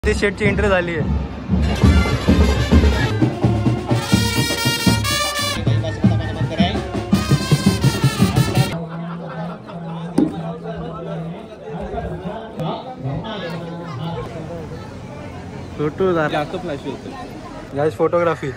ते शेटची एंट्री झाली आहे. फोटो जास्त फ्लॅश होतं guys, photography.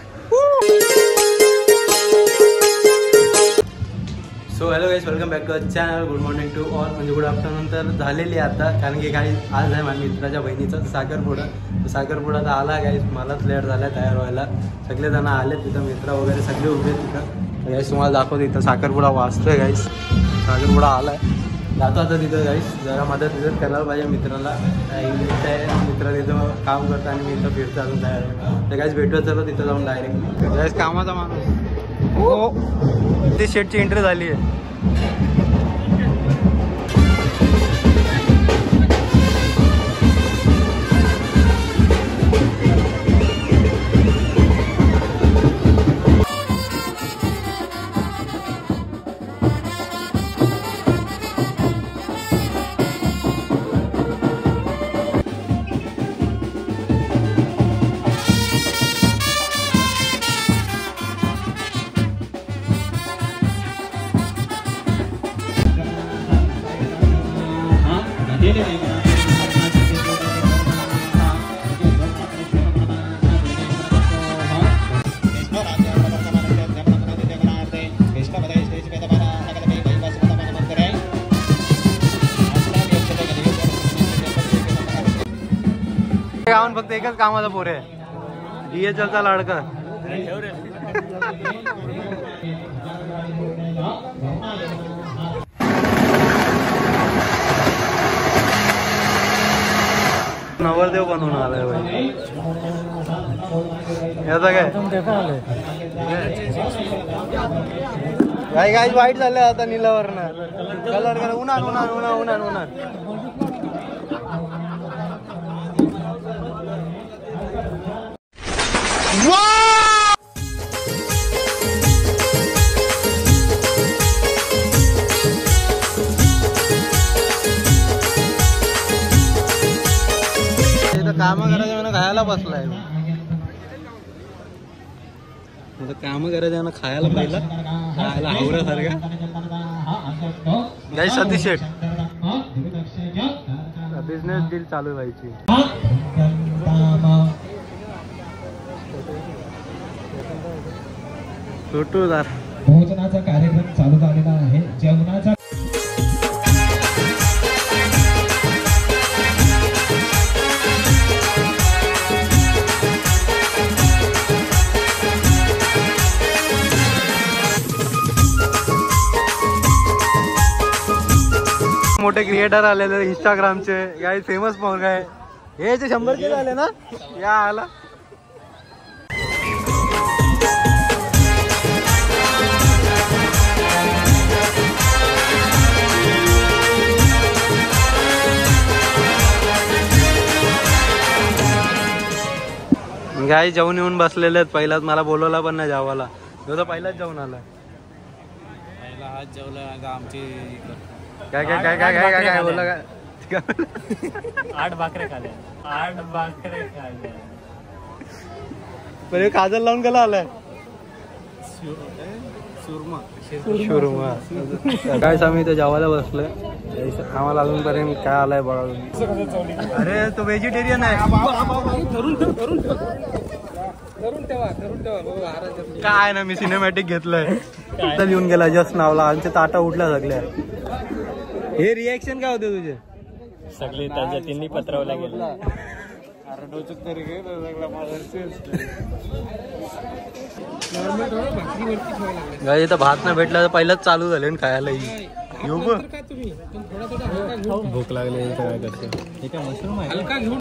So hello guys, welcome back to our channel. Good morning to all. म्हणजे गुड आफ्टरनून तर झालेली आहे आता, कारण की काही आज आहे माझ्या मित्राच्या बहिणीचा साखरपुडा. साखरपुडा तर आला गाइस, मलाच लेट झाला तयार व्हायला. सगळेजण आले तिथं, मित्र वगैरे सगळे उभे तिथं. गाइस तुम्हाला दाखवतो, इथं साखरपुडा वाचतोय गाइस. साखरपुडा आला आहे, जातो आता तिथं गाइस. जरा मदत करायला पाहिजे मित्राला. मित्र तिथं काम करतं आणि मी इथं फिरतो अजून तयार. तर गाइस भेटूया, चलो तिथं जाऊन डायरेक्ट. गाइस कामाचा माणूस हो, ती शेटची एंट्री झाली आहे. गावात फक्त एकच कामाचा पोर आहे, DHLचा लाडका. नवरदेव बनवून आलाय भाई. याचा काय काय वाईट झालं आता नीलावरनं कलर करा. उन्हान उन्हान उन्हा उन्हान उन्हान काम करायचं म्हणून खायला बसलाय. काम करायचं म्हणून खायला पहिला खायला आवऱ्यासारखा. Guys Satish Sheth business deal चालू व्हायची. फोटोदार भोजनाचा कार्यक्रम चालू झालेला आहे. जेवणाचा मोठे क्रिएटर आलेले इंस्टाग्रामचे गाइस, फेमस पण काय हे जे 100 के झाले ना या आला. गाई जेवून येऊन बसलेले आहेत. पहिलाच मला बोलवला पण नाही जेवायला. तो तर पहिलाच जेवून आला. पहिला हात जेवला आमची. काय काय काय काय काय काय काय बोलला काय? 8 भाकरे खाल्ल्या. 8 भाकरे खाल्ल्या. पहिले काजल लावून गेला आलाय. शुरमा काय आम्ही इथे जेवायला बसलोय. आम्हाला अजूनपर्यंत काय आलाय बघा. अरे तो व्हेजिटेरियन आहे. काय ना मी सिनेमॅटिक घेतलंय. येऊन गेला जस्ट नावला. आमच्या ताटा उठल्या सगळ्या. हे रिएक्शन काय होते तुझे? सगळे त्याच्या तिन्ही पत्रावल्या गेले. गाई इथं भात नाही भेटला तर पहिलाच चालू झाले ना खायला. येऊ ग भूक लागली. मशरूम आहे.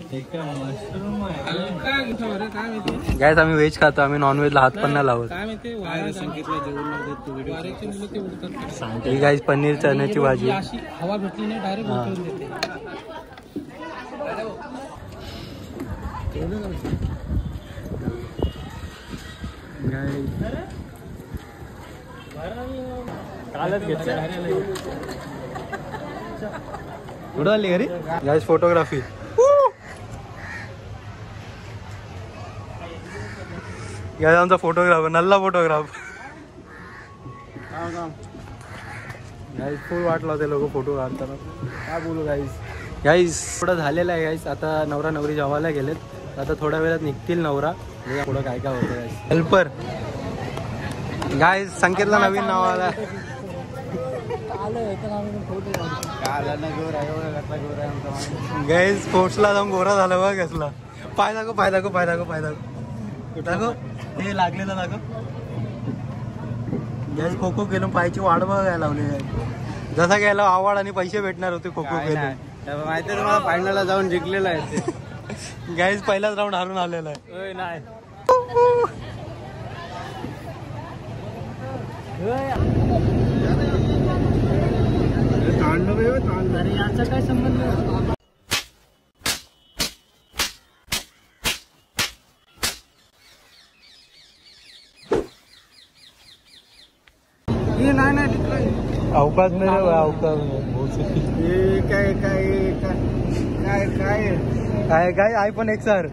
गाईस आम्ही व्हेज खातो, आम्ही नॉनव्हेजला हात पण नाही लावत. ही गाईस पनीर चण्याची भाजी. हवा भेटली नाही डायरेक्ट कालच घेतलं. कुठं आली घरी गाईस? फोटोग्राफी. गाईस आमचा फोटोग्राफर नल्ला फोटोग्राफर गाईस फुल वाट लावते लोक फोटो काढताना काय बोलू गाईस थोडं झालेलं आहे गाईस. आता नवरा नवरी जेवायला गेलेत. आता थोड्या वेळात निघतील नवरा. पुढं काय काय होतं गाईस. हेल्पर गाईस संकेतला नवीन नाव आला. गाईस स्पोर्ट्सला जाऊन गोरा झाला बघ कसला. पाय दाखव पाय दाखव पाय दाखव पाय दाखव दाखव हे लागलेलं दाखव. गॅस खो खो केलं पायची वाढ बघायला लावली आहे. जसा गेला आवड आणि पैसे भेटणार होते खो खो केलं माहिती आहे तुम्हाला. फायनलला जाऊन जिंकलेला आहे गॅस. पहिलाच राऊंड हारून आलेला आहे. नाही याचा काय संबंध. अवकाश नाही रे अवकाश काय काय काय काय काय काय iPhone XR.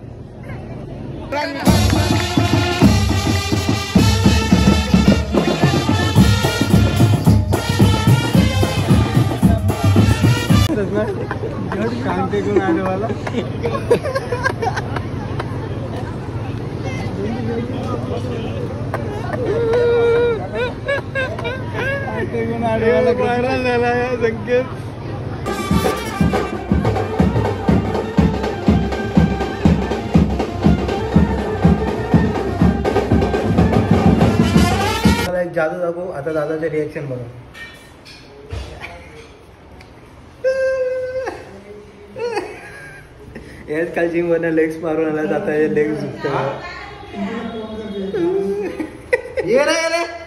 कांटे घेऊन आले मला. व्हायरल झाला या संकेत. मला एक जादू दाखवू. आता दादाचे रिएक्शन बघा. याच काल जिम वरनं लेग्स मारून आला. जाता लेग्स दुखते. ये रे